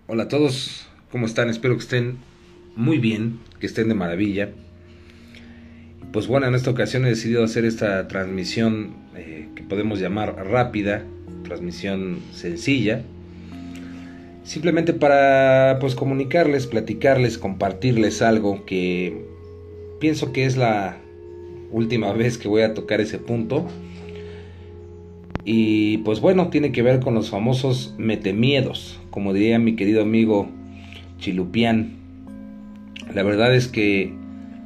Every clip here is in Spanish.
Hola a todos, ¿cómo están? Espero que estén muy bien, que estén de maravilla. Pues bueno, en esta ocasión he decidido hacer esta transmisión que podemos llamar rápida, transmisión sencilla, simplemente para pues comunicarles, platicarles, compartirles algo que pienso que es la última vez que voy a tocar ese punto. Y pues bueno, tiene que ver con los famosos metemiedos, como diría mi querido amigo Chilupián. La verdad es que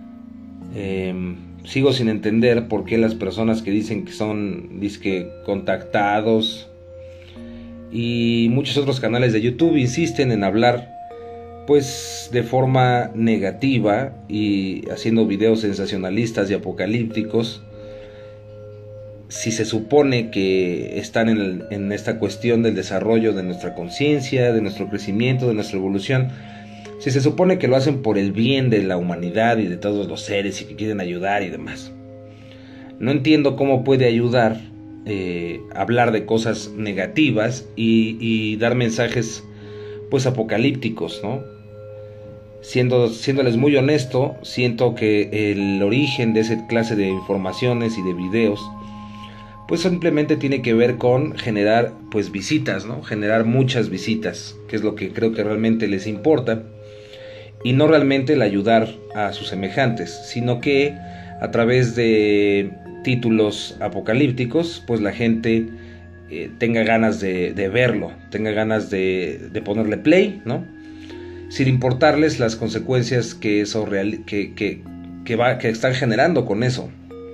sigo sin entender por qué las personas que dicen que son disque contactados y muchos otros canales de YouTube insisten en hablar pues de forma negativa y haciendo videos sensacionalistas y apocalípticos, si se supone que están en esta cuestión del desarrollo de nuestra conciencia, de nuestro crecimiento, de nuestra evolución. Si se supone que lo hacen por el bien de la humanidad y de todos los seres y que quieren ayudar y demás. No entiendo cómo puede ayudar hablar de cosas negativas y dar mensajes pues apocalípticos, ¿no? Siéndoles muy honesto, siento que el origen de esa clase de informaciones y de videos pues simplemente tiene que ver con generar pues visitas, ¿no? Generar muchas visitas, que es lo que creo que realmente les importa. Y no realmente el ayudar a sus semejantes, sino que a través de títulos apocalípticos, pues la gente tenga ganas de verlo, tenga ganas de ponerle play, ¿no? Sin importarles las consecuencias que eso que están generando con eso.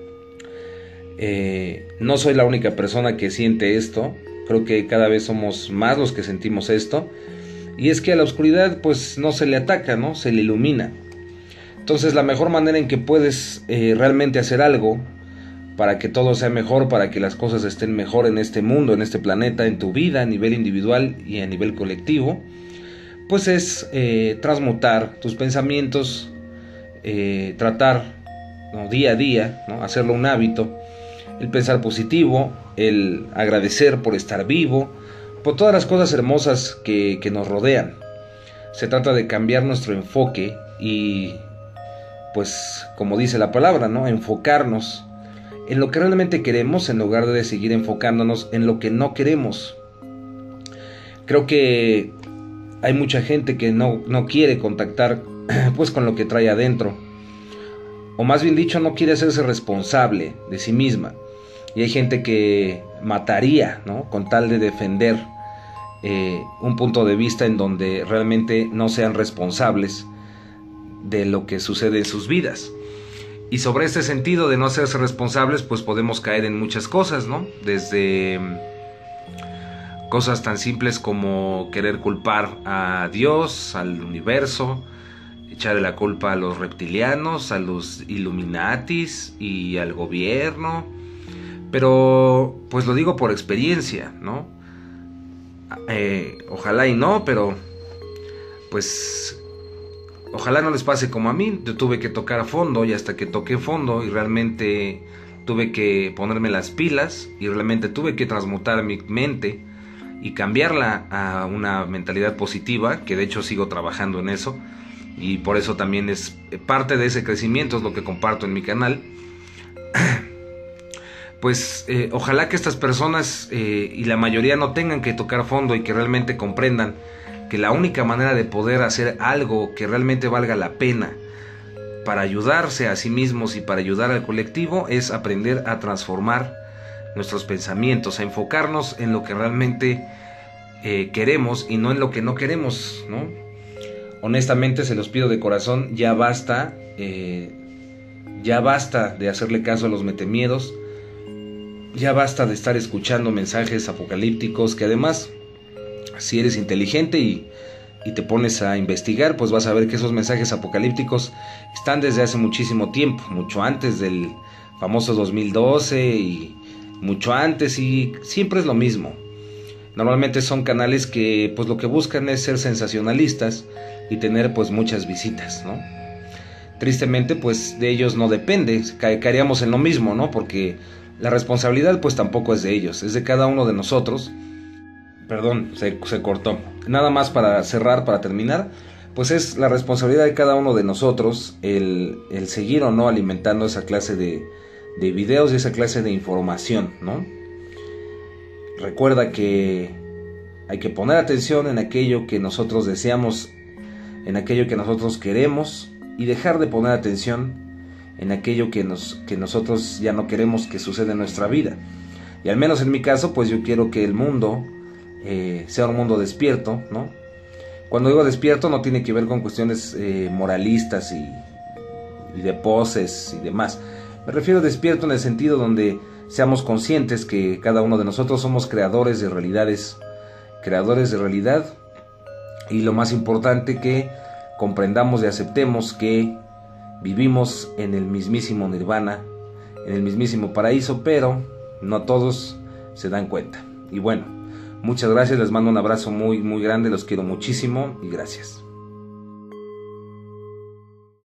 No soy la única persona que siente esto, creo que cada vez somos más los que sentimos esto. Y es que a la oscuridad pues no se le ataca, ¿no? Se le ilumina. Entonces la mejor manera en que puedes realmente hacer algo para que todo sea mejor, para que las cosas estén mejor en este mundo, en este planeta, en tu vida, a nivel individual y a nivel colectivo, pues es transmutar tus pensamientos, tratar, ¿no? Día a día, ¿no? Hacerlo un hábito, el pensar positivo, el agradecer por estar vivo, por todas las cosas hermosas que nos rodean. Se trata de cambiar nuestro enfoque y, pues, como dice la palabra, ¿no? Enfocarnos en lo que realmente queremos en lugar de seguir enfocándonos en lo que no queremos. Creo que hay mucha gente que no quiere contactar pues con lo que trae adentro, o más bien dicho, no quiere hacerse responsable de sí misma. Y hay gente que mataría, ¿no? Con tal de defender un punto de vista en donde realmente no sean responsables de lo que sucede en sus vidas. Y sobre este sentido de no hacerse responsables, pues podemos caer en muchas cosas, ¿no? Desde cosas tan simples como querer culpar a Dios, al universo, echarle la culpa a los reptilianos, a los Illuminatis y al gobierno. Pero pues lo digo por experiencia, ¿no? Ojalá y no, pero pues ojalá no les pase como a mí. Yo tuve que tocar a fondo y hasta que toqué fondo y realmente tuve que ponerme las pilas y realmente tuve que transmutar mi mente y cambiarla a una mentalidad positiva, que de hecho sigo trabajando en eso y por eso también es parte de ese crecimiento, es lo que comparto en mi canal. Pues ojalá que estas personas y la mayoría no tengan que tocar a fondo y que realmente comprendan que la única manera de poder hacer algo que realmente valga la pena para ayudarse a sí mismos y para ayudar al colectivo es aprender a transformar nuestros pensamientos, a enfocarnos en lo que realmente queremos y no en lo que no queremos, ¿no? Honestamente se los pido de corazón, ya basta de hacerle caso a los metemiedos. Ya basta de estar escuchando mensajes apocalípticos que además, si eres inteligente y te pones a investigar, pues vas a ver que esos mensajes apocalípticos están desde hace muchísimo tiempo, mucho antes del famoso 2012 y mucho antes, y siempre es lo mismo. Normalmente son canales que pues lo que buscan es ser sensacionalistas y tener pues muchas visitas, ¿no? Tristemente pues de ellos no depende, caeríamos en lo mismo, ¿no? Porque la responsabilidad pues tampoco es de ellos, es de cada uno de nosotros Perdón, se cortó. Nada más para cerrar, para terminar, pues es la responsabilidad de cada uno de nosotros el seguir o no alimentando esa clase de videos y esa clase de información, ¿no? Recuerda que hay que poner atención en aquello que nosotros deseamos, en aquello que nosotros queremos, y dejar de poner atención en aquello que nosotros ya no queremos que suceda en nuestra vida. Y al menos en mi caso, pues yo quiero que el mundo sea un mundo despierto, ¿no? Cuando digo despierto no tiene que ver con cuestiones moralistas y de poses y demás. Me refiero a despierto en el sentido donde seamos conscientes que cada uno de nosotros somos creadores de realidades, creadores de realidad, y lo más importante, que comprendamos y aceptemos que vivimos en el mismísimo nirvana, en el mismísimo paraíso, pero no todos se dan cuenta. Y bueno, muchas gracias, les mando un abrazo muy grande, los quiero muchísimo y gracias.